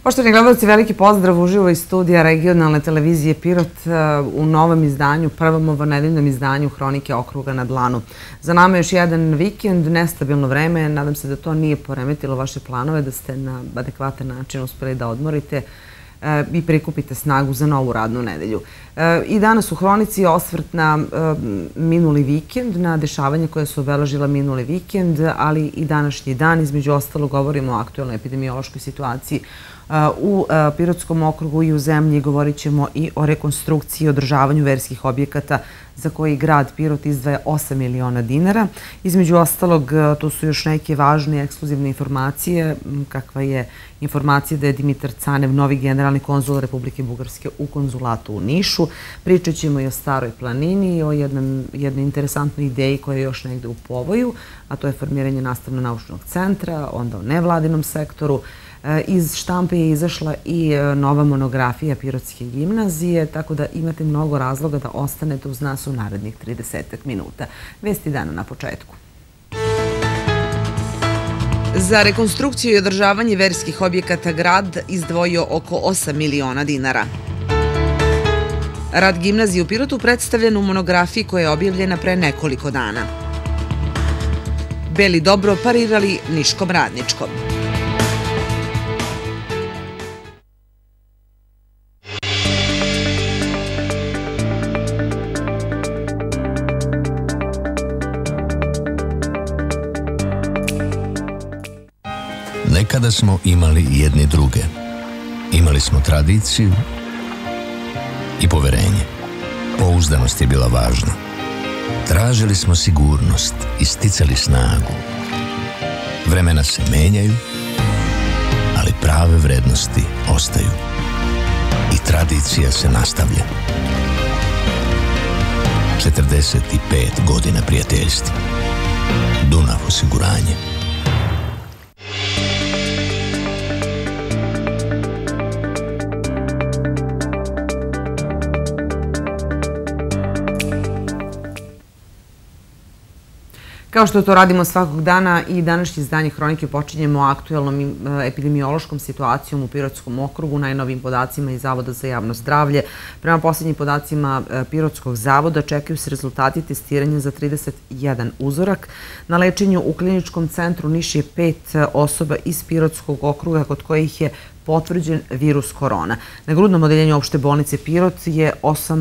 Poštovani gledalci, veliki pozdrav uživo iz studija regionalne televizije Pirot u novom izdanju, prvom ovnedeljnom izdanju Hronike okruga na dlanu. Za nama je još jedan vikend, nestabilno vreme, nadam se da to nije poremetilo vaše planove, da ste na adekvatan način uspeli da odmorite i prikupite snagu za novu radnu nedelju. I danas u Hronici je osvrt na minuli vikend, na dešavanja koje su obeležila minuli vikend, ali i današnji dan. Između ostalog govorimo o aktuelnoj epidemiološkoj situaciji u Pirotskom okrugu i u zemlji. Govorit ćemo i o rekonstrukciji i održavanju verskih objekata za koji grad Pirot izdvaja 8 miliona dinara. Između ostalog, tu su još neke važne i ekskluzivne informacije, kakva je informacija da je Dimitar Canev novi generalni konzul Republike Bugarske u konzulatu u Nišu. Pričat ćemo i o Staroj planini i o jednoj interesantnoj ideji koja je još negde u povoju, a to je formiranje nastavno-naučnog centra, onda o nevladinom sektoru. Iz štampe je izašla i nova monografija Pirotske gimnazije, tako da imate mnogo razloga da ostanete uz nas u narednih 30 minuta. Vesti dana na početku. Za rekonstrukciju i održavanje verskih objekata grad izdvojio oko 8 miliona dinara. Rad gimnazije u Pirotu predstavljen u monografiji koja je objavljena pre nekoliko dana. Beli dobro parirali Niškom radničkom. Nekada smo imali jedni druge. Imali smo tradiciju i poverenje. Pouzdanost je bila važna. Tražili smo sigurnost i sticali snagu. Vremena se menjaju, ali prave vrednosti ostaju. I tradicija se nastavlja. 45 godina prijateljstva. Dunav osiguranje. Kao što to radimo svakog dana, i današnje izdanje Hronike počinjemo aktuelnom epidemiološkom situacijom u Pirotskom okrugu, najnovijim podacima iz Zavoda za javno zdravlje. Prema posljednjim podacima Pirotskog zavoda čekaju se rezultati testiranja za 31 uzorak. Na lečenju u kliničkom centru Niš je 5 osoba iz Pirotskog okruga kod kojih je potvrđen virus korona. Na grudnom odeljenju opšte bolnice Pirot je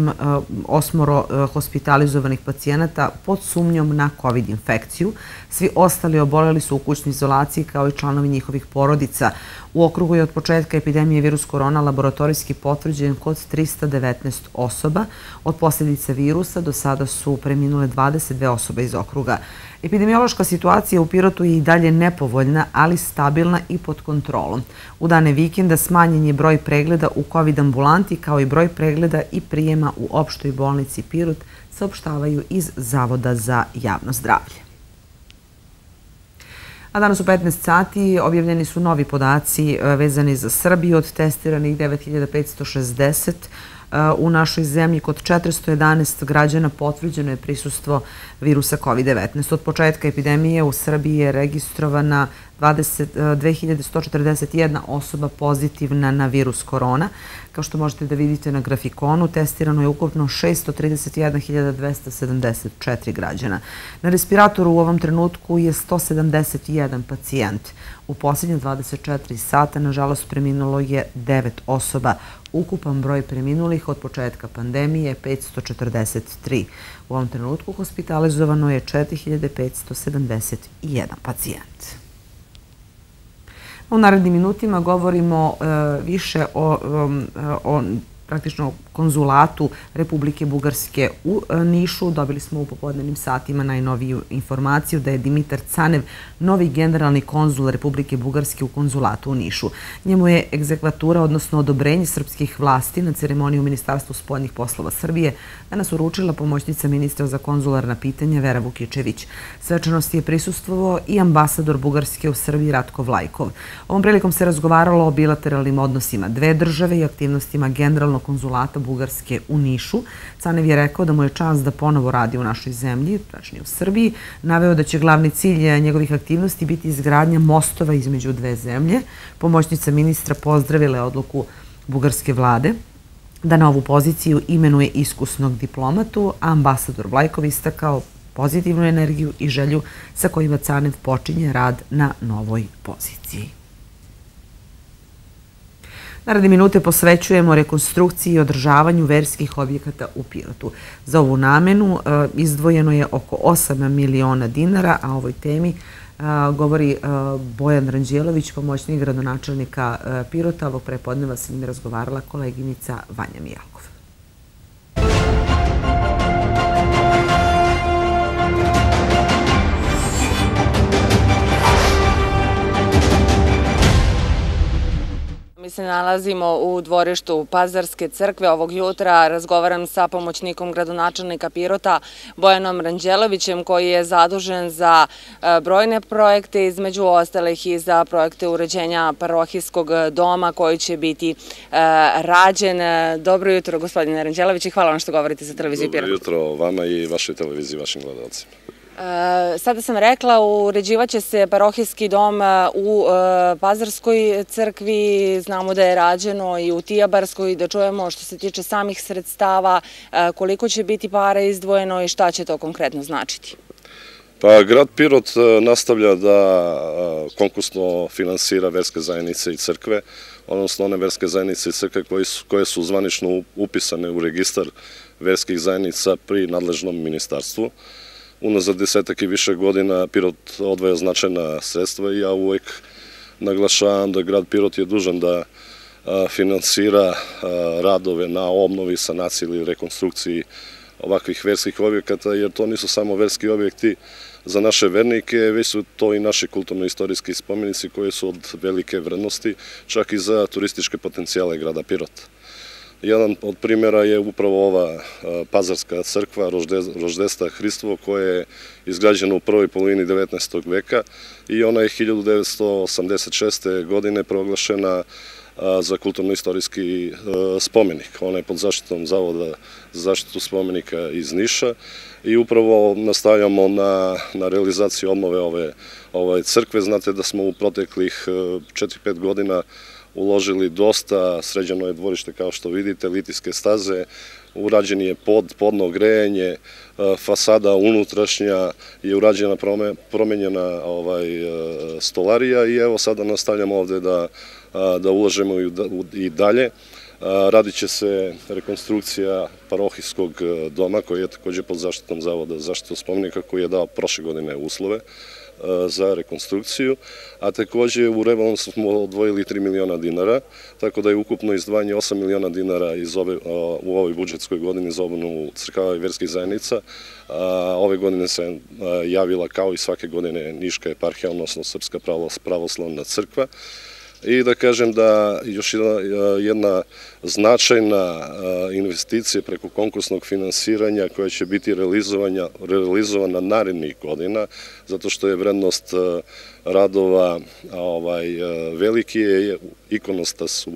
8 hospitalizovanih pacijenata pod sumnjom na COVID infekciju. Svi ostali oboleli su u kućnoj izolaciji kao i članovi njihovih porodica. U okrugu je od početka epidemije virus korona laboratorijski potvrđen kod 319 osoba. Od posljedica virusa do sada su preminule 22 osobe iz okruga. Epidemiološka situacija u Pirotu je i dalje nepovoljna, ali stabilna i pod kontrolom. U dane vikenda smanjen je broj pregleda u COVID ambulanti, kao i broj pregleda i prijema u opštoj bolnici Pirot, saopštavaju iz Zavoda za javno zdravlje. A danas u 15 sati objavljeni su novi podaci vezani za Srbiju. Od testiranih 9560 u našoj zemlji kod 411 građana potvrđeno je prisustvo virusa COVID-19. Od početka epidemije u Srbiji je registrovana 2141 osoba pozitivna na virus korona. Kao što možete da vidite na grafikonu, testirano je ukupno 631.274 građana. Na respiratoru u ovom trenutku je 171 pacijent. U posljednje 24 sata, nažalost, preminulo je 9 osoba. Ukupan broj preminulih od početka pandemije je 543. U ovom trenutku hospitalizovano je 4571 pacijent. U narednim minutima govorimo više o praktično konzulatu Republike Bugarske u Nišu. Dobili smo u popodnevnim satima najnoviju informaciju da je Dimitar Canev novi generalni konzul Republike Bugarske u konzulatu u Nišu. Njemu je egzekvatura, odnosno odobrenje srpskih vlasti na ceremoniju u Ministarstvu spoljnih poslova Srbije danas uručila pomoćnica ministra za konzularna pitanja Vera Vukičević. Svečanosti je prisustvovao i ambasador Bugarske u Srbiji Ratko Vlajkov. Ovom prilikom se razgovaralo o bilateralnim odnosima dve države i aktivnostima generalnog generalnog konzulata Bugarske u Nišu. Canev je rekao da mu je čast da ponovo radi u našoj zemlji, tačnije u Srbiji. Naveo da će glavni cilj njegovih aktivnosti biti izgradnja mostova između dve zemlje. Pomoćnica ministra pozdravila je odluku bugarske vlade da na ovu poziciju imenuje iskusnog diplomatu, a ambasador Vlajkov istakao pozitivnu energiju i želju sa kojima Canev počinje rad na novoj poziciji. Naredne minute posvećujemo rekonstrukciji i održavanju verskih objekata u Pirotu. Za ovu namenu izdvojeno je oko 8 miliona dinara, a o ovoj temi govori Bojan Ranđelović, pomoćnik gradonačelnika Pirota. Ovog prepodneva s njim je razgovarala koleginica Vanja Mijalkov. Mi se nalazimo u dvorištu Pazarske crkve. Ovog jutra razgovaram sa pomoćnikom gradonačelnika Pirota, Bojanom Ranđelovićem, koji je zadužen za brojne projekte, između ostalih i za projekte uređenja parohijskog doma koji će biti rađen. Dobro jutro, gospodine Ranđelović, i hvala vam što govorite za televiziju Pirot. Dobro jutro vama i vašoj televiziji, vašim gledalcima. Sada sam rekla, uređivaće se parohijski dom u Pazarskoj crkvi, znamo da je rađeno i u Tijabarskoj, da čujemo što se tiče samih sredstava, koliko će biti para izdvojeno i šta će to konkretno značiti. Pa, grad Pirot nastavlja da konkursno finansira verske zajednice i crkve, odnosno one verske zajednice i crkve koje su zvanično upisane u registar verskih zajednica pri nadležnom ministarstvu. Unazad 10 i više godina Pirot odvaja značajna sredstva i ja uvek naglašavam da grad Pirot je dužan da finansira radove na obnovi, sanaciji ili rekonstrukciji ovakvih verskih objekata, jer to nisu samo verski objekti za naše vernike, već su to i naši kulturno-istorijski spomenici koji su od velike vrednosti, čak i za turističke potencijale grada Pirota. Jedan od primjera je upravo ova Pazarska crkva Roždesta Hristovo, koja je izgrađena u prvoj polovini 19. veka i ona je 1986. godine proglašena za kulturno-istorijski spomenik. Ona je pod zaštitom Zavoda za zaštitu spomenika iz Niša i upravo nastavljamo na realizaciju obnove ove crkve. Znate da smo u proteklih 4-5 godina uložili dosta, sređeno je dvorište kao što vidite, litijske staze, urađen je podno grejanje, fasada unutrašnja je urađena, promenjena stolarija i evo sada nastavljamo ovde da ulažemo i dalje. Radit će se rekonstrukcija parohijskog doma koji je takođe pod zaštitom Zavoda za zaštitu spomenika, koji je dao prošle godine uslove za rekonstrukciju, a takođe u rebalansu smo odvojili 3 miliona dinara, tako da je ukupno izdvajanje 8 miliona dinara u ovoj budžetskoj godini za obnovu crkava i verskih zajednica. Ove godine se javila, kao i svake godine, Niška eparhija, odnosno Srpska pravoslavna crkva. I da kažem da još jedna značajna investicija preko konkursnog finansiranja koja će biti realizovana narednih godina, zato što je vrednost radova veliki, je ikonostas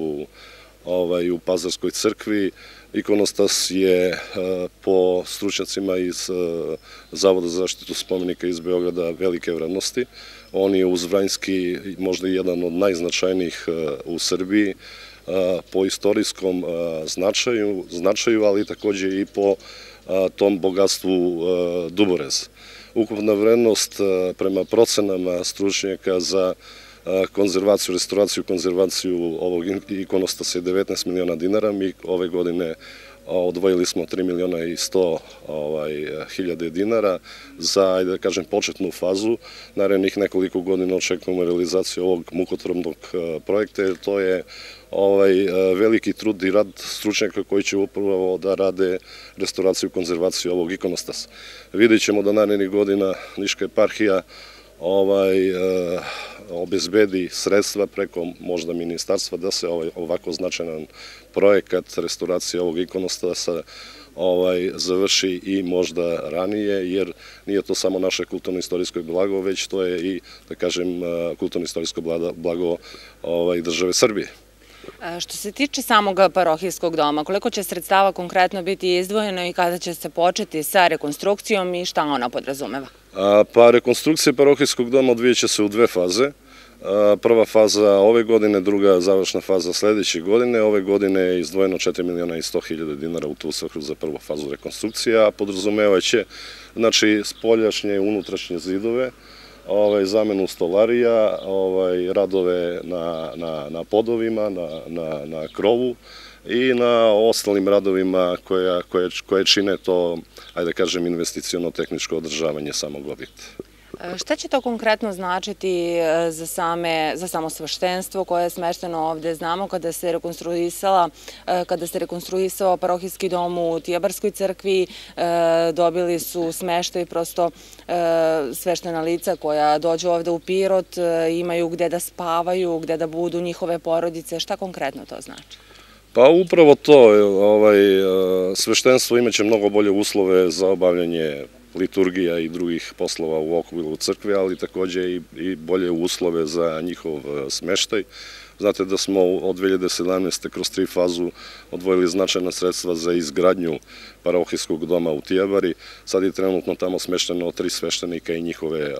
u Pazarskoj crkvi. Ikonostas je po stručnjacima iz Zavoda za zaštitu spomenika iz Beograda velike vrednosti. On je uz Vranjski možda jedan od najznačajnijih u Srbiji po istorijskom značaju, ali takođe i po tom bogatstvu Duboreza. Ukupna vrednost prema procenama stručnjaka za konzervaciju, restauraciju, konzervaciju ovog ikonostasa je 19 miliona dinara. Mi ove godine odvojili smo 3 miliona i 100 hiljade dinara za, ajde da kažem, početnu fazu. Narednih nekoliko godina očekujemo realizaciju ovog mukotrpnog projekta, jer to je veliki trud i rad stručnjaka koji će upravo da rade restauraciju i konzervaciju ovog ikonostasa. Vidjet ćemo da narednih godina Niška eparhija obezbedi sredstva preko možda ministarstva da se ovako značajan projekat restauracije ovog ikonostasa završi i možda ranije, jer nije to samo naše kulturno-istorijsko blago, već to je i, da kažem, kulturno-istorijsko blago države Srbije. Što se tiče samog parohijskog doma, koliko će sredstava konkretno biti izdvojeno i kada će se početi sa rekonstrukcijom i šta ona podrazumeva? Pa rekonstrukcija parohijskog doma odvijat će se u dve faze. Prva faza ove godine, druga završna faza sledeće godine. Ove godine je izdvojeno 4.100.000 dinara u tu svrhu za prvu fazu rekonstrukcije, a podrazumevaće spoljašnje i unutrašnje zidove, zamenu stolarija, radove na podovima, na krovu i na ostalim radovima koje čine to, ajde kažem, investiciono-tehničko održavanje samog objekta. Šta će to konkretno značiti za samo sveštenstvo koje je smešteno ovde? Znamo kada se rekonstruisao parohijski dom u Tijabarskoj crkvi, dobili su smeštaj, prosto sveštena lica koja dođu ovde u Pirot, imaju gde da spavaju, gde da budu njihove porodice. Šta konkretno to znači? Pa upravo to, sveštenstvo imaće mnogo bolje uslove za obavljanje liturgija i drugih poslova u okviru crkve, ali takođe i bolje uslove za njihov smeštaj. Znate da smo od 2017. kroz 3 fazu odvojili značajna sredstva za izgradnju parohijskog doma u Tijabari. Sad je trenutno tamo smešteno 3 sveštenika i njihove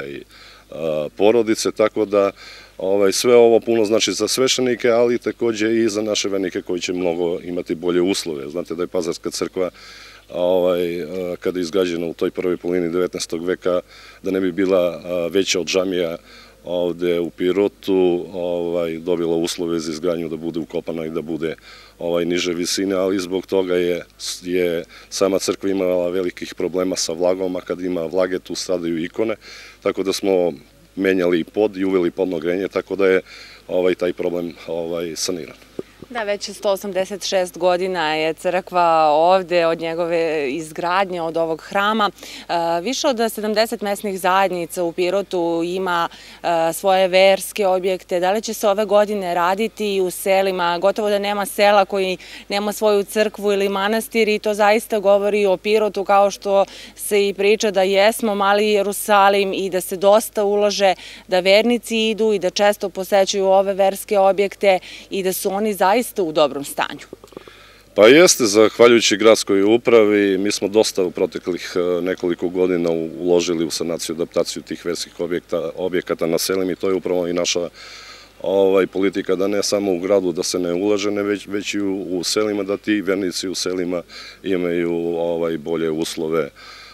porodice, tako da sve ovo puno znači za sveštenike, ali takođe i za naše vernike koji će mnogo imati bolje uslove. Znate da je Pazarska crkva kada je izgrađena u toj prvoj polovini 19. veka, da ne bi bila veća od džamija ovde u Pirotu, dobila uslove za izgradnju da bude ukopana i da bude niže visine, ali zbog toga je sama crkva imala velikih problema sa vlagom, a kad ima vlage tu stradaju ikone, tako da smo menjali i pod i uveli podno grejanje, tako da je taj problem saniran. Da, već 186 godina je crkva ovde od njegove izgradnje, od ovog hrama. Više od 70 mesnih zajednica u Pirotu ima svoje verske objekte. Da li će se ove godine raditi i u selima? Gotovo da nema sela koji nema svoju crkvu ili manastir i to zaista govori o Pirotu, kao što se i priča da jesmo mali Jerusalim i da se dosta ulaže, da vernici idu i da često posećuju ove verske objekte i da su oni zaista u dobrom stanju. Pa jeste, zahvaljujući gradskoj upravi, mi smo dosta u proteklih nekoliko godina uložili u sanaciju i adaptaciju tih verskih objekata na selima i to je upravo i naša politika, da ne samo u gradu da se ne ulaže, već i u selima, da ti vernici u selima imaju bolje uslove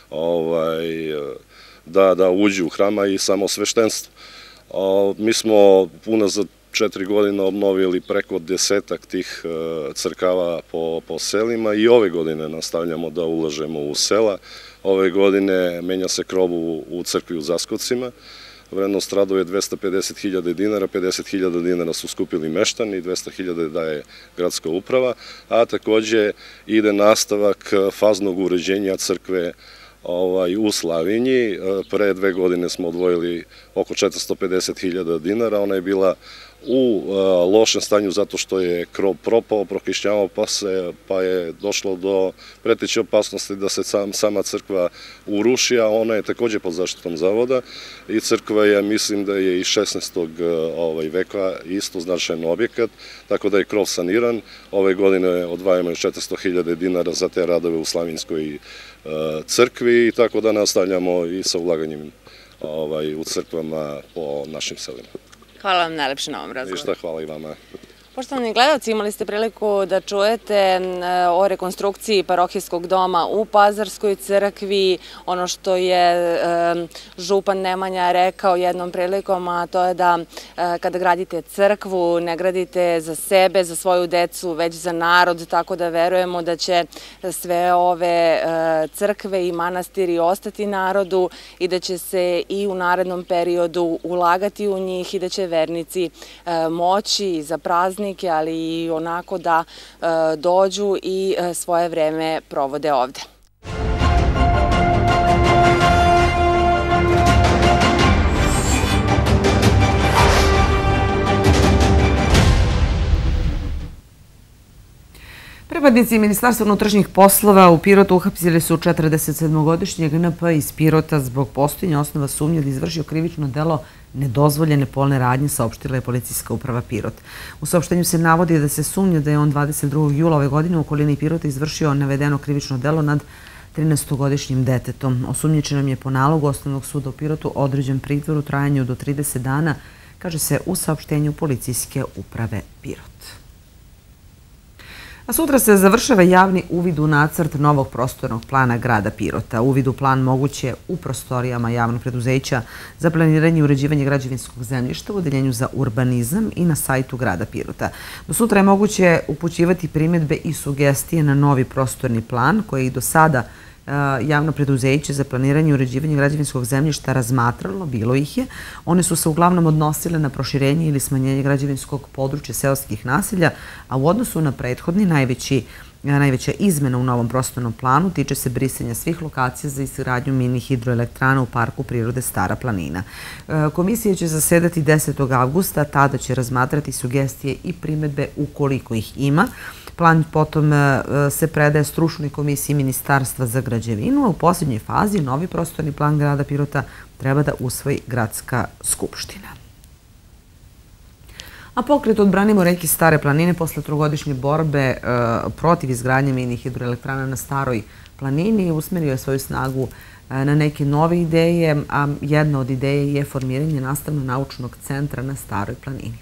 da uđu u hrama i samo sveštenstvo. Mi smo unazad 4 godine obnovili preko 10-ak tih crkava po selima i ove godine nastavljamo da ulažemo u sela. Ove godine menja se krov u crkvi u Zaskocima. Vrednost radova je 250.000 dinara, 50.000 dinara su skupili meštani, 200.000 daje gradska uprava, a takođe ide nastavak faznog uređenja crkve u Slavinji. Pre 2 godine smo odvojili oko 450.000 dinara, ona je bila u lošem stanju zato što je krov propao, prokišnjavao, pa je došlo do preteće opasnosti da se sama crkva uruši, a ona je takođe pod zaštitom zavoda i crkva je, mislim da je iz 16. veka isto značajan objekat, tako da je krov saniran. Ove godine odvajamo 400.000 dinara za te radove u Slavinskoj crkvi i tako da nastavljamo i sa ulaganjem u crkvama po našim selima. Hvala vam najlepše na ovom razgovoru. Ništa, hvala i vama. Poštovani gledalci, imali ste priliku da čujete o rekonstrukciji parohijskog doma u Pazarskoj crkvi. Ono što je župan Nemanja rekao jednom prilikom, a to je da kada gradite crkvu, ne gradite za sebe, za svoju decu, već za narod, tako da verujemo da će sve ove crkve i manastiri ostati narodu i da će se i u narednom periodu ulagati u njih i da će vernici moći za praznik, ali i onako da dođu i svoje vreme provode ovde. Prema Pripadnici Ministarstva unutrašnjih poslova u Pirotu uhapsili su 47-godišnjeg NP iz Pirota zbog postojanja osnova sumnje da izvršio krivično delo nedozvoljene polne radnje, saopštila je policijska uprava Pirot. U saopštenju se navodi da se sumnja da je on 22. jula ove godine u okolini Pirota izvršio navedeno krivično delo nad 13-godišnjim detetom. Osumnjičenom je po nalogu Osnovnog suda u Pirotu određen pritvor u trajanju do 30 dana, kaže se u saopštenju policijske uprave Pirot. A sutra se završava javni uvid u nacrt novog prostornog plana grada Pirota. Uvid u plan moguće u prostorijama javnog preduzeća za planiranje i uređivanje građevinskog zemljišta u odeljenju za urbanizam i na sajtu grada Pirota. Do sutra je moguće upućivati primjedbe i sugestije na novi prostorni plan koji i do sada javno preduzeće za planiranje i uređivanje građevinskog zemljišta razmatralo, bilo ih je. One su se uglavnom odnosile na proširenje ili smanjenje građevinskog područja seoskih naselja, a u odnosu na prethodni najveća izmena u novom prostornom planu tiče se brisanja svih lokacija za izgradnju mini hidroelektrana u Parku prirode Stara planina. Komisija će zasedati 10. avgusta, tada će razmatrati sugestije i primjedbe ukoliko ih ima. Plan potom se predaje stručnoj komisiji Ministarstva za građevinu, a u posljednjoj fazi novi prostorni plan grada Pirota treba da usvoji Gradska skupština. A pokret Odbranimo reke Stare planine posle trogodišnje borbe protiv izgradnje mini hidroelektrana na Staroj planini usmerio je svoju snagu na neke nove ideje, a jedna od ideje je formiranje nastavno-naučnog centra na Staroj planini.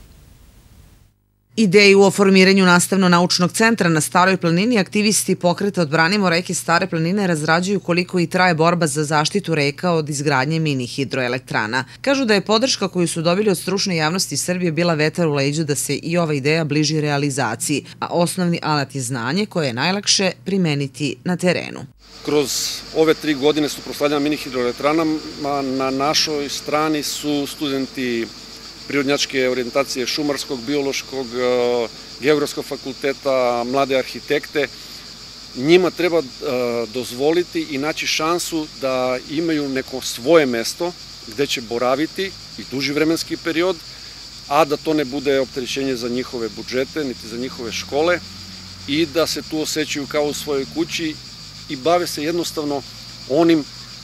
Ideju o formiranju nastavno-naučnog centra na Staroj planini aktivisti pokreta Odbranimo reke Stare planine razrađuju koliko i traje borba za zaštitu reka od izgradnje mini hidroelektrana. Kažu da je podrška koju su dobili od stručne javnosti Srbije bila vetar u leđu da se i ova ideja bliži realizaciji, a osnovni alat je znanje koje je najlakše primeniti na terenu. Kroz ove 3 godine su proslavljena mini hidroelektranama. Na našoj strani su studenti prirodnjačke orijentacije šumarskog, biološkog, geografskog fakulteta, mlade arhitekte. Njima treba dozvoliti i naći šansu da imaju neko svoje mesto gde će boraviti i duži vremenski period, a da to ne bude opterećenje za njihove budžete, niti za njihove škole i da se tu osjećaju kao u svojoj kući i bave se jednostavno onim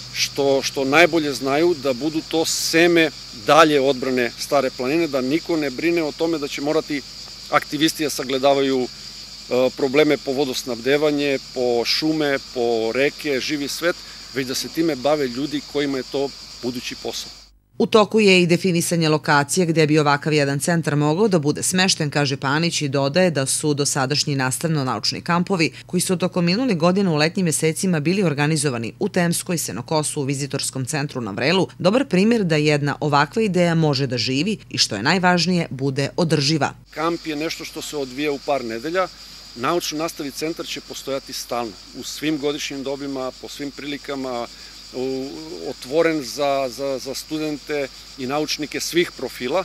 što najbolje znaju, da budu to seme dalje odbrane Stare planine, da niko ne brine o tome da će morati aktivisti da sagledavaju probleme po vodosnabdevanje, po šume, po reke, živi svet, već da se time bave ljudi kojima je to budući posao. U toku je i definisanje lokacije gdje bi ovakav jedan centar mogao da bude smešten, kaže Panić i dodaje da su dosadašnji nastavno-naučni kampovi koji su tokom minulih godina u letnjim mesecima bili organizovani u Temskoj, Senokosu, u vizitorskom centru na Vrelu, dobar primjer da jedna ovakva ideja može da živi i što je najvažnije, bude održiva. Kamp je nešto što se odvija u par nedelja. Naučno-nastavni centar će postojati stalno, u svim godišnjim dobima, po svim prilikama, otvoren za studente i naučnike svih profila,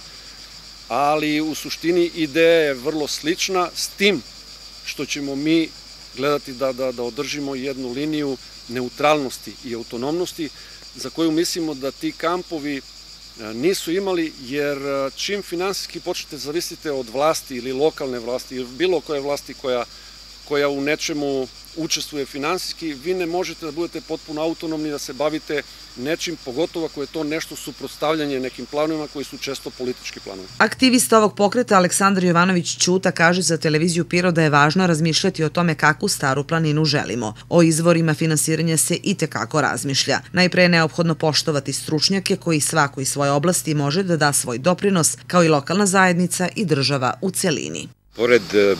ali u suštini ideja je vrlo slična, s tim što ćemo mi gledati da održimo jednu liniju neutralnosti i autonomnosti, za koju mislimo da ti kampovi nisu imali, jer čim finansijski počnete zavisite od vlasti ili lokalne vlasti ili bilo koje vlasti koja u nečemu učestvuje finansijski, vi ne možete da budete potpuno autonomni, da se bavite nečim, pogotovo ako je to nešto suprotstavljanje nekim planovima koji su često politički planovi. Aktivista ovog pokreta Aleksandar Jovanović Ćuta kaže za televiziju Pirot da je važno razmišljati o tome kakvu Staru planinu želimo. O izvorima finansiranja se itekako razmišlja. Najpre je neophodno poštovati stručnjake koji svako iz svoje oblasti može da da svoj doprinos, kao i lokalna zajednica i država u celini. Pored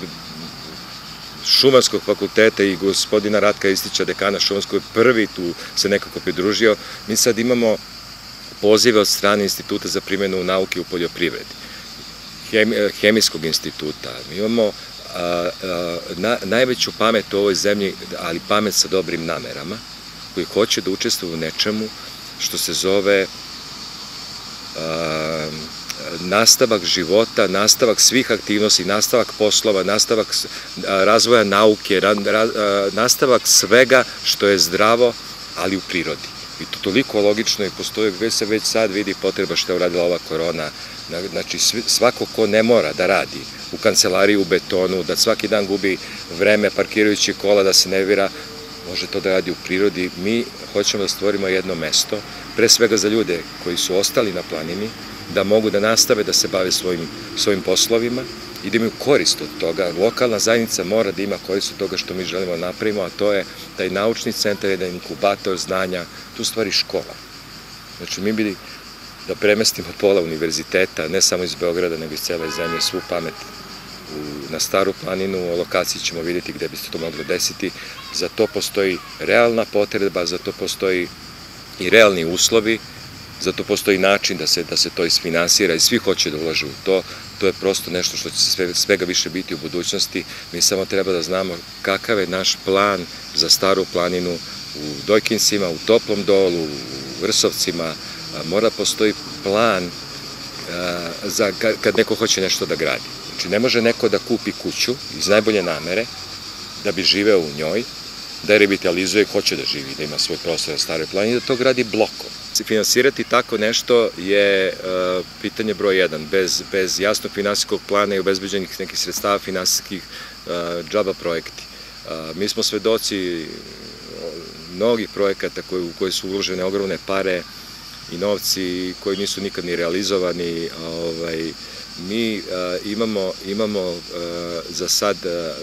Šumarskog fakulteta i gospodina Ratka Istića, dekana Šumarskog, prvi tu se nekako pridružio. Mi sad imamo pozive od strane Instituta za primjenu nauke u poljoprivredi, Hemijskog instituta. Mi imamo najveću pamet u ovoj zemlji, ali pamet sa dobrim namerama, koji hoće da učestvuju u nečemu što se zove nastavak života, nastavak svih aktivnosti, nastavak poslova, nastavak razvoja nauke, nastavak svega što je zdravo, ali u prirodi. I to toliko logično i postoji, se već sad vidi potreba što je uradila ova korona. Znači, svako ko ne mora da radi u kancelariji u betonu, da svaki dan gubi vreme parkirajući kola, da se nervira, može to da radi u prirodi. Mi hoćemo da stvorimo jedno mesto, pre svega za ljude koji su ostali na planini, da mogu da nastave da se bave svojim poslovima i da imaju korist od toga. Lokalna zajednica mora da ima korist od toga što mi želimo da napravimo, a to je taj naučni centar, jedan inkubator znanja, tu stvari škola. Znači, mi bili da premestimo pola univerziteta, ne samo iz Beograda, nego iz cele zemlje, svu pamet na Staru planinu. O lokaciji ćemo vidjeti gde bi se to moglo desiti. Za to postoji realna potreba, za to postoji i realni uslovi, za to postoji način da se to isfinansira i svi hoće da ulažu u to. To je prosto nešto što će se svega više biti u budućnosti. Mi samo treba da znamo kakav je naš plan za Staru planinu u Dojkinsima, u Toplom Dolu, u Vrsovcima. Mora postoji plan za kad neko hoće nešto da gradi. Znači, ne može neko da kupi kuću iz najbolje namere, da bi živeo u njoj, da je revitalizuje, hoće da živi, da ima svoj prostor na Staroj planini, da to gradi blokom. Finansirati tako nešto je pitanje broj 1. Bez jasnog finansijskog plana i obezbeđenih nekih sredstava finansijskih džaba projekti. Mi smo svedoci mnogih projekata u koje su uložene ogromne pare i novci koji nisu nikad ni realizovani. Mi imamo za sad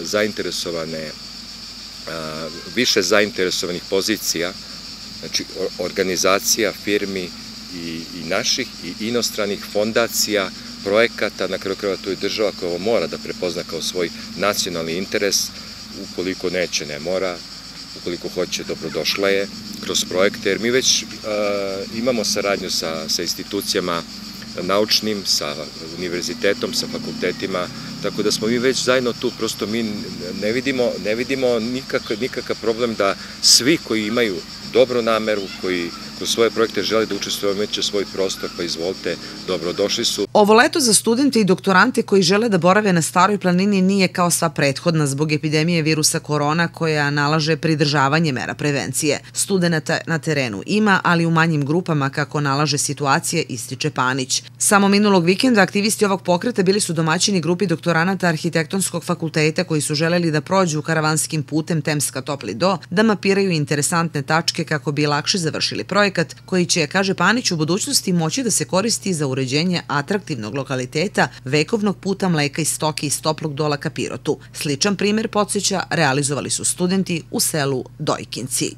više zainteresovanih pozicija, znači organizacija, firmi i naših i inostranih fondacija, projekata, na kraju krajeva to je država koja ovo mora da prepozna kao svoj nacionalni interes, ukoliko neće, ne mora, ukoliko hoće, dobrodošla je kroz projekte, jer mi već imamo saradnju sa institucijama naučnim, sa univerzitetom, sa fakultetima, tako da smo mi već zajedno tu, prosto mi ne vidimo nikakav problem da svi koji imaju dobru nameru, koji kroz svoje projekte žele da učestvuju, imaće svoj prostor, pa izvolite, dobrodošli su. Ovo leto za studente i doktorante koji žele da borave na Staroj planini nije kao sva prethodna zbog epidemije virusa korona koja nalaže pridržavanje mera prevencije. Studenata na terenu ima, ali u manjim grupama kako nalaže situacije, ističe Panić. Samo minulog vikenda aktivisti ovog pokreta bili su domaćini grupi doktoranata Arhitektonskog fakulteta koji su želeli da prođu karavanskim putem Temska-Topli Do, da mapiraju interesantne tačke kako bi lakše završili projekat koji će, kaže Panić, u budućnosti moći da se koristi za uređenje atraktivnog lokaliteta vekovnog puta mleka i stoke iz Toplog Dola ka Pirotu. Sličan primer podsjeća realizovali su studenti u selu Dojkinci.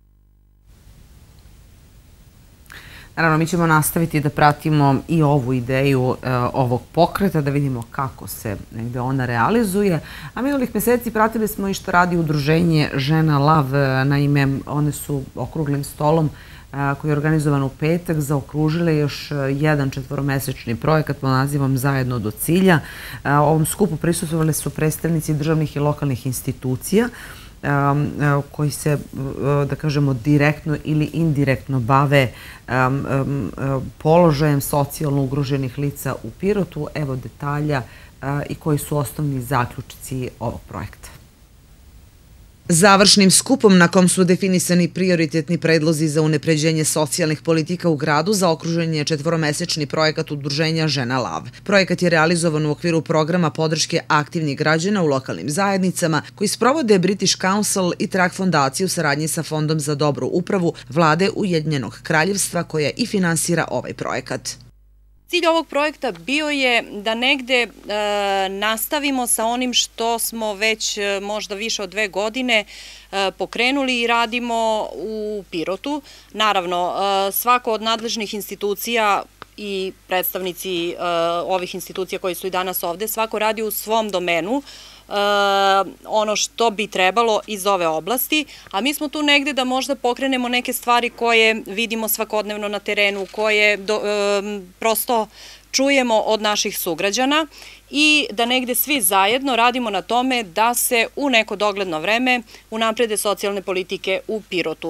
Naravno, mi ćemo nastaviti da pratimo i ovu ideju ovog pokreta, da vidimo kako se negde ona realizuje. A minulih meseci pratili smo i što radi udruženje Žena Lav. Naime, one su okruglim stolom koji je organizovan u petak zaokružile još jedan 4-mesečni projekat pod nazivom Zajedno do cilja. Ovom skupu prisustvovali su predstavnici državnih i lokalnih institucija koji se, da kažemo, direktno ili indirektno bave položajem socijalno ugroženih lica u Pirotu. Evo detalja i koji su osnovni zaključci ovog projekta. Završnim skupom na kom su definisani prioritetni predlozi za unapređenje socijalnih politika u gradu zaokružen je 4-mesečni projekat udruženja Žena Lav. Projekat je realizovan u okviru programa podrške aktivnih građana u lokalnim zajednicama koji sprovode British Council i Track fondacija u saradnji sa Fondom za dobru upravu Vlade Ujedinjenog Kraljevstva koja i finansira ovaj projekat. Cilj ovog projekta bio je da negde nastavimo sa onim što smo već možda više od 2 godine pokrenuli i radimo u Pirotu. Naravno, svako od nadležnih institucija i predstavnici ovih institucija koji su i danas ovde, svako radi u svom domenu ono što bi trebalo iz ove oblasti, a mi smo tu negde da možda pokrenemo neke stvari koje vidimo svakodnevno na terenu, koje prosto čujemo od naših sugrađana i da negde svi zajedno radimo na tome da se u neko dogledno vreme unaprede socijalne politike u Pirotu.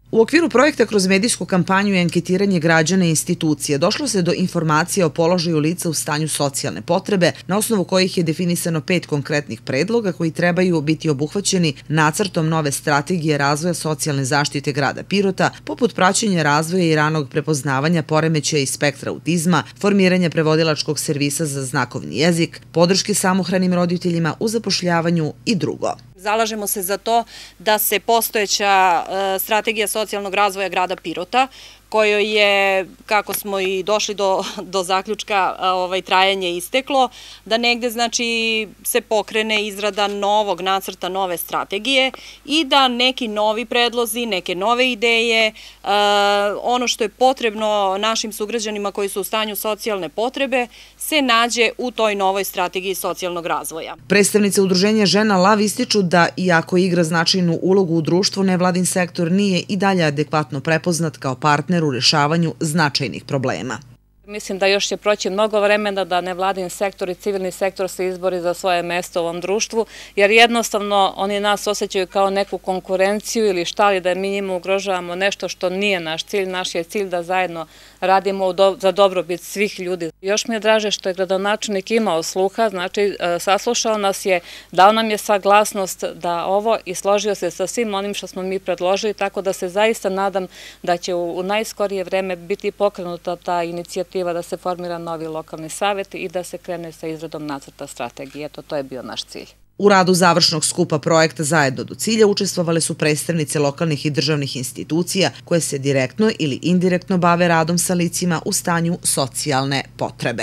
U okviru projekta kroz medijsku kampanju i anketiranje građana i institucije došlo se do informacija o položaju lica u stanju socijalne potrebe, na osnovu kojih je definisano 5 konkretnih predloga koji trebaju biti obuhvaćeni nacrtom nove strategije razvoja socijalne zaštite grada Pirota, poput praćenja razvoja i ranog prepoznavanja poremećaja i spektra autizma, formiranja prevodilačkog servisa za znakovni jezik, podrške samohranim roditeljima u zapošljavanju i drugo. Zalažemo se za to da se postojeća strategija socijalnog razvoja grada Pirota, kojoj je, kako smo i došli do zaključka, trajanje isteklo, da negde znači se pokrene izrada novog nacrta nove strategije i da neki novi predlozi, neke nove ideje, ono što je potrebno našim sugrađanima koji su u stanju socijalne potrebe, se nađe u toj novoj strategiji socijalnog razvoja. Predstavnice Udruženja Žena Lav ističu da, iako igra značajnu ulogu u društvu, nevladin sektor nije i dalje adekvatno prepoznat kao partner u rešavanju značajnih problema. Mislim da još će proći mnogo vremena da nevladin sektor i civilni sektor se izbori za svoje mesto u ovom društvu, jer jednostavno oni nas osjećaju kao neku konkurenciju ili šta li da mi njima ugrožavamo nešto što nije naš cilj. Naš je cilj da zajedno radimo za dobrobit svih ljudi. Još mi je draže što je gradonačelnik imao sluha, znači saslušao nas je, dao nam je saglasnost da ovo i složio se sa svim onim što smo mi predložili, tako da se zaista nadam da će u najskorije vreme biti pokrenuta ta inicijativa da se formira novi lokalni savet i da se krene sa izradom nacrta strategije. Eto, to je bio naš cilj. U radu završnog skupa projekta Zajedno do cilja učestvovale su predstavnice lokalnih i državnih institucija koje se direktno ili indirektno bave radom sa licima u stanju socijalne potrebe.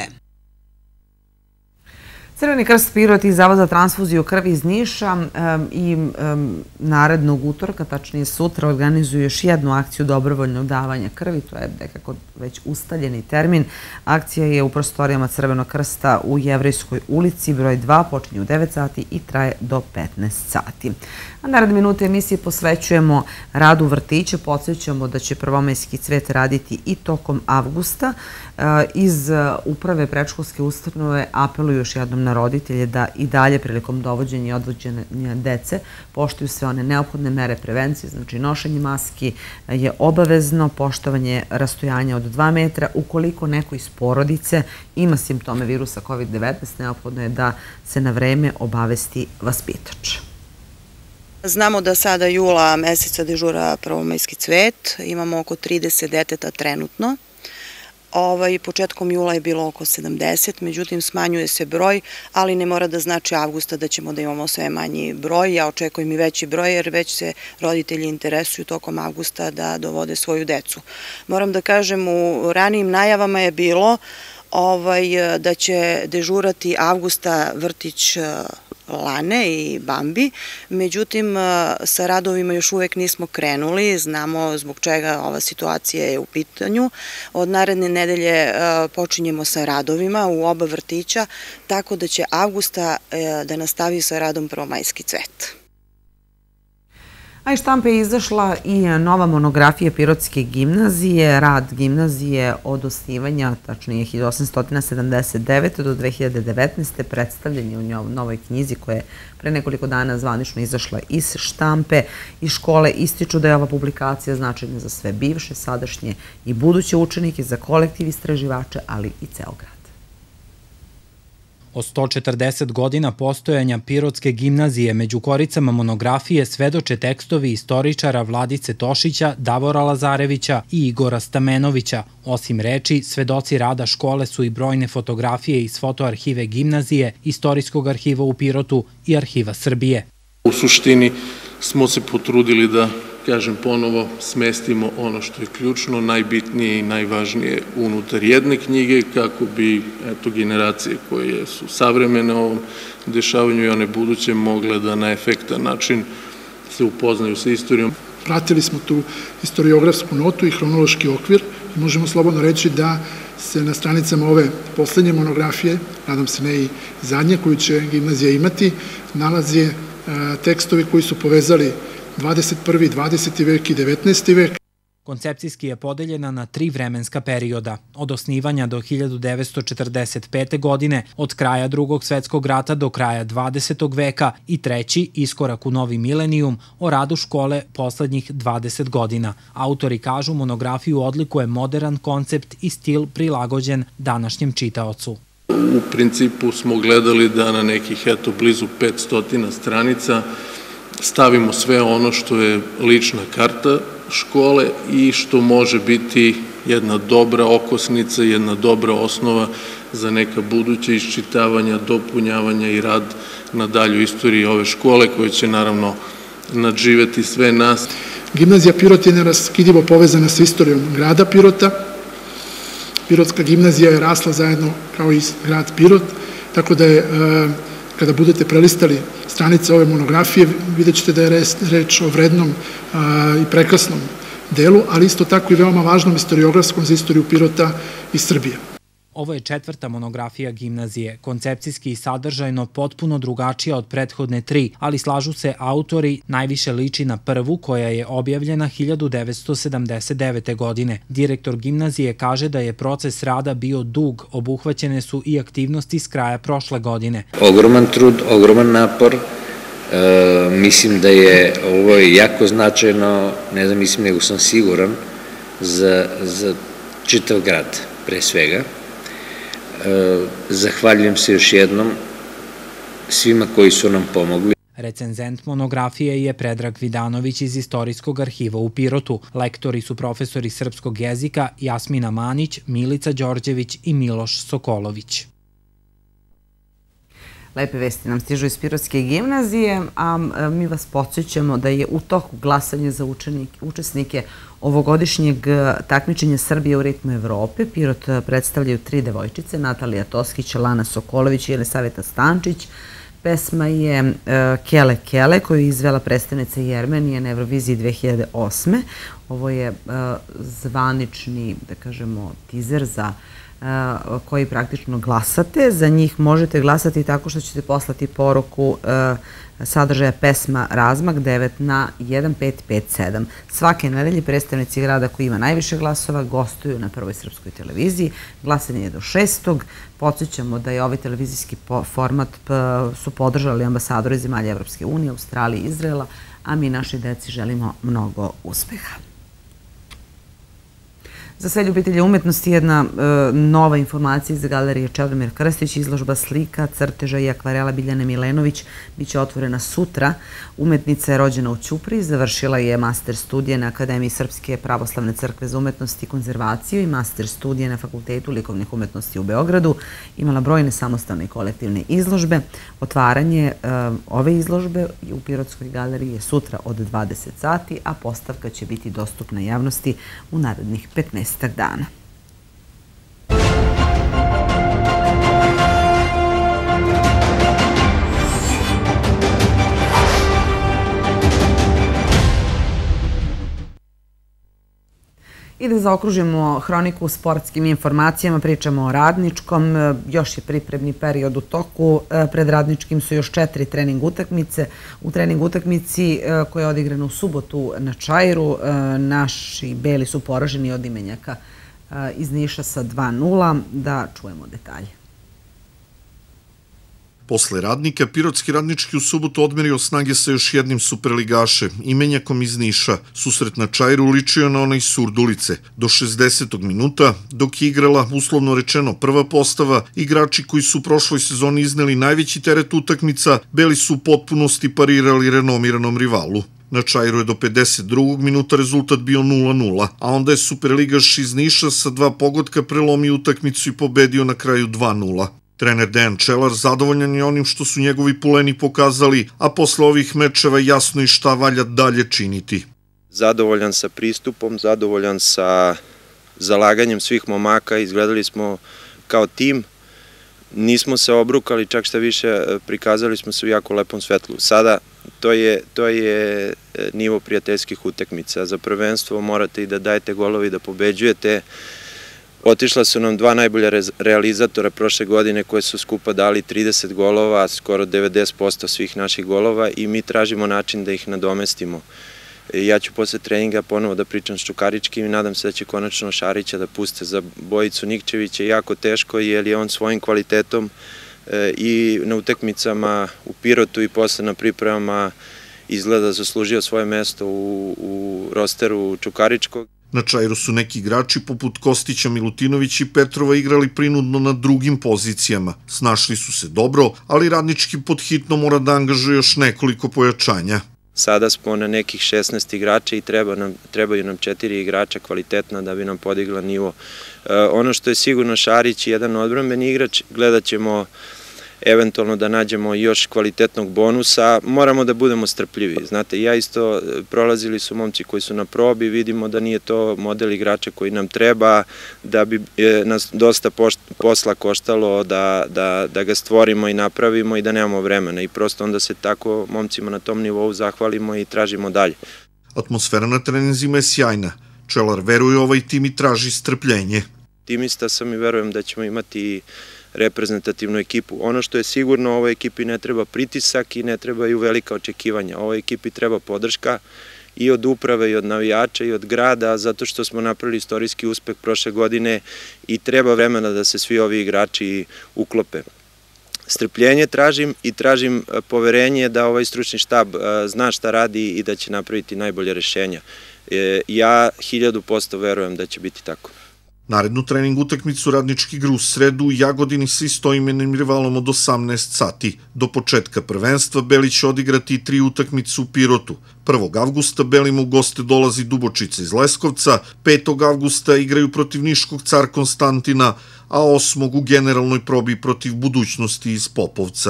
Crveni krst Pirot i Zavod za transfuziju krvi iz Niša i narednog utorka, tačnije sutra, organizuju još jednu akciju dobrovoljnog davanja krvi. To je nekako već ustaljeni termin. Akcija je u prostorijama Crvenog krsta u Jevrejskoj ulici, broj 2, počinje u 9 sati i traje do 15 sati. A naredne minute emisije posvećujemo radu vrtića. Podsjećamo da će Prvomajski cvet raditi i tokom avgusta. Iz uprave predškolske ustanove apeluju još jednom na roditelje da i dalje prilikom dovođenja i odvođenja dece poštuju sve one neophodne mere prevencije, znači nošenje maski je obavezno, poštovanje rastojanja od 2 metra. Ukoliko neko iz porodice ima simptome virusa COVID-19, neophodno je da se na vreme obavesti vaspitač. Znamo da sada jula meseca dežura Prvomajski cvet, imamo oko 30 deteta trenutno. Početkom jula je bilo oko 70, međutim smanjuje se broj, ali ne mora da znači avgusta da ćemo da imamo sve manji broj. Ja očekujem i veći broj jer već se roditelji interesuju tokom avgusta da dovode svoju decu. Moram da kažem, u ranijim najavama je bilo da će dežurati avgusta vrtić Lane i Bambi, međutim sa radovima još uvek nismo krenuli, znamo zbog čega ova situacija je u pitanju. Od naredne nedelje počinjemo sa radovima u oba vrtića, tako da će avgusta da nastavi sa radom Prvomajski cvet. A iz štampe je izašla i nova monografija Pirotske gimnazije, rad gimnazije od osnivanja, tačnije 1879. do 2019. predstavljen je u novoj knjizi koja je pre nekoliko dana zvanično izašla iz štampe. Iz škole ističu da je ova publikacija značajna za sve bivše, sadašnje i buduće učenike, za kolektiv istraživača, ali i ceo grad. O 140 godina postojanja Pirotske gimnazije među koricama monografije svedoče tekstovi istoričara Vladice Tošića, Davora Lazarevića i Igora Stamenovića. Osim reči, svedoci rada škole su i brojne fotografije iz fotoarhive gimnazije, Istorijskog arhiva u Pirotu i Arhiva Srbije. U suštini smo se potrudili da, kažem ponovo, smestimo ono što je ključno, najbitnije i najvažnije unutar jedne knjige kako bi generacije koje su savremene ovom dešavanju i one buduće mogle da na efektan način se upoznaju sa istorijom. Pratili smo tu historiografsku notu i hronološki okvir i možemo slobodno reći da se na stranicama ove poslednje monografije, nadam se ne i zadnje koju će gimnazija imati, nalaze tekstovi koji su povezali 21. 20. vek i 19. vek. Koncepcijski je podeljena na 3 vremenska perioda, od osnivanja do 1945. godine, od kraja Drugog svetskog rata do kraja 20. veka i treći, iskorak u novi milenijum, o radu škole poslednjih 20 godina. Autori kažu monografiju odlikuje modern koncept i stil prilagođen današnjem čitaocu. U principu smo gledali da na nekih blizu 500 stranica stavimo sve ono što je lična karta škole i što može biti jedna dobra okosnica, jedna dobra osnova za neka buduća iščitavanja, dopunjavanja i rad na dalju istoriji ove škole koje će naravno nadživeti sve nas. Gimnazija Pirot je neraskidivo povezana sa istorijom grada Pirota. Pirotska gimnazija je rasla zajedno kao i grad Pirot, tako da je, kada budete prelistali stranice ove monografije, vidjet ćete da je reč o vrednom i prekrasnom delu, ali isto tako i veoma važnom istoriografskom za istoriju Pirota i Srbije. Ovo je 4. monografija gimnazije, koncepcijski i sadržajno potpuno drugačija od prethodne 3, ali slažu se autori, najviše liči na prvu koja je objavljena 1979. godine. Direktor gimnazije kaže da je proces rada bio dug, obuhvaćene su i aktivnosti s kraja prošle godine. Ogroman trud, ogroman napor, mislim da je ovo jako značajno, ne da mislim nego sam siguran, za čitav grad pre svega. Zahvaljujem se još jednom svima koji su nam pomogli. Recenzent monografije je Predrag Vidanović iz Istorijskog arhiva u Pirotu. Lektori su profesori srpskog jezika Jasmina Manić, Milica Đorđević i Miloš Sokolović. Lepe vesti nam stižu iz Pirotske gimnazije, a mi vas podsjećamo da je u toku glasanje za učesnike ovogodišnjeg takmičenja Srbije u ritmu Evrope. Pirot predstavljaju 3 devojčice, Natalija Toskić, Lana Sokolović i Jelisaveta Stančić. Pesma je Kele Kele, koju je izvela predstavnica Jermenije na Euroviziji 2008. Ovo je zvanični, da kažemo, tizer za koji praktično glasate. Za njih možete glasati tako što ćete poslati poruku sadržaja pesma Razmak 9 na 1557. Svake nedelje predstavnici grada koji ima najviše glasova gostuju na Prvoj srpskoj televiziji. Glasanje je do 6. Podsjećamo da je ovaj televizijski format su podržali ambasadori zemalja Evropske unije, Australije i Izraela, a mi našoj deci želimo mnogo uspeha. Za sve ljubitelje umetnosti jedna nova informacija iz galerije Čedomir Krstić, izložba slika, crteža i akvarela Biljane Milenović biće otvorena sutra. Umetnica je rođena u Ćupriji, završila je master studije na Akademiji Srpske pravoslavne crkve za umetnost i konzervaciju i master studije na Fakultetu likovnih umetnosti u Beogradu. Imala brojne samostalne i kolektivne izložbe. Otvaranje ove izložbe u Pirotskoj galeriji je sutra od 20 sati, a postavka će biti dostupna javnosti u narednih 15 dana. I da zaokružimo hroniku sportskim informacijama, pričamo o Radničkom. Još je pripremni period u toku. Pred Radničkim su još 4 trening utakmice. U trening utakmici koja je odigrana u subotu na Čairu, naši beli su poraženi od Imenjaka iz Niša sa 2:0. Da čujemo detalje. Posle Radnika, Pirotski Radnički u subotu odmerio snage sa još jednim superligašem, Imenjakom iz Niša. Susret na Čairu ličio na onaj Surdulice. Do 60. minuta, dok je igrala, uslovno rečeno, prva postava, igrači koji su u prošloj sezoni izneli najveći teret utakmica, beli su u potpunosti parirali renomiranom rivalu. Na Čairu je do 52. minuta rezultat bio 0:0, a onda je superligaš iz Niša sa 2 pogotka prelomio utakmicu i pobedio na kraju 2:0. Trener Dejan Čelar zadovoljan je onim što su njegovi puleni pokazali, a posle ovih mečeva jasno i šta valja dalje činiti. Zadovoljan sa pristupom, zadovoljan sa zalaganjem svih momaka, izgledali smo kao tim, nismo se obrukali, čak šta više prikazali smo se u jako lepom svetlu. Sada to je nivo prijateljskih utakmica. Za prvenstvo morate i da dajete golove i da pobeđujete. Otišla su nam 2 najbolja realizatora prošle godine koje su skupa dali 30 golova, skoro 90% svih naših golova i mi tražimo način da ih nadomestimo. Ja ću posle treninga ponovo da pričam s Čukaričkim i nadam se da će konačno Šarića da puste za Bojicu Nikčevića. Jako teško jer je on svojim kvalitetom i na utakmicama u Pirotu i posle na pripremama izgleda zaslužio svoje mesto u rosteru Čukaričkog. Na Čairu su neki igrači poput Kostića, Milutinović i Petrova igrali prinudno na drugim pozicijama. Snašli su se dobro, ali Radnički pod hitno mora da angažuje još nekoliko pojačanja. Sada smo na nekih 16 igrača i trebaju nam 4 igrača kvalitetna da bi nam podigla nivo. Ono što je sigurno, Šarić je jedan odbrambeni igrač, gledat ćemo eventualno da nađemo još kvalitetnog bonusa, moramo da budemo strpljivi. Znate, ja isto, prolazili su momci koji su na probi, vidimo da nije to model igrača koji nam treba, da bi nas dosta posla koštalo da ga stvorimo i napravimo i da nemamo vremena i prosto onda se tako momcima na tom nivou zahvalimo i tražimo dalje. Atmosfera na treninzima je sjajna. Čelar veruje ovaj tim i traži strpljenje. Optimista sam i verujem da ćemo imati reprezentativnu ekipu. Ono što je sigurno, ovoj ekipi ne treba pritisak i ne trebaju velika očekivanja. Ovoj ekipi treba podrška i od uprave i od navijača i od grada, zato što smo napravili istorijski uspeh prošle godine i treba vremena da se svi ovi igrači uklope. Strpljenje tražim i tražim poverenje da ovaj stručni štab zna šta radi i da će napraviti najbolje rešenja. Ja 1000% verujem da će biti tako. Narednu trening utakmicu Radnički igra u sredu u Jagodini sa istoimenim rivalom od 18 sati. Do početka prvenstva Beli će odigrati 3 utakmice u Pirotu. 1. avgusta Belima u goste dolazi Dubočica iz Leskovca, 5. avgusta igraju protiv Niškog Car Konstantina, a 8. u generalnoj probi protiv Budućnosti iz Popovca.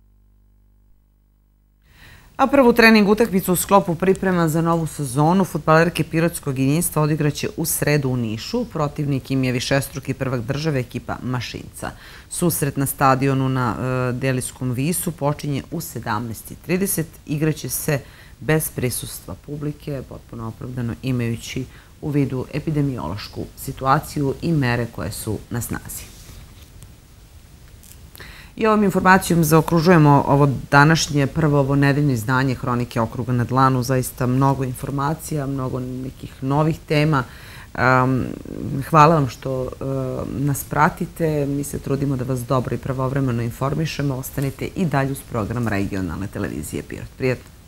A prvu trening utakmicu u sklopu priprema za novu sezonu fudbalerke Pirotskog jedinstva odigraće u sredu u Nišu. Protivnik im je višestruki prvak države ekipa Mašinca. Susret na stadionu na Delijskom visu počinje u 17:30. Igraće se bez prisustva publike, potpuno opravdano imajući u vidu epidemiološku situaciju i mere koje su na snazi. I ovom informacijom zaokružujemo ovo današnje prvo ovo nedeljno izdanje Hronike okruga na dlanu. Zaista mnogo informacija, mnogo nekih novih tema. Hvala vam što nas pratite. Mi se trudimo da vas dobro i pravovremeno informišemo. Ostanite i dalje uz program regionalne televizije Pirot. Prijetno.